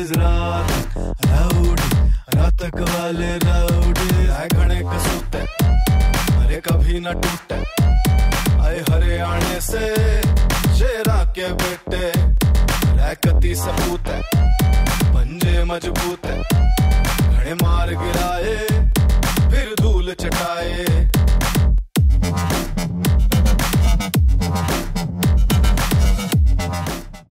Is रात rowdy, रातक वाले rowdy. आए घने कसूते अरे कभी न टूटे, आए हरियाणे से शेरा के बेटे। रैकती सपूत है पंजे मजबूत है, घने मार गिराए फिर धूल चटाए।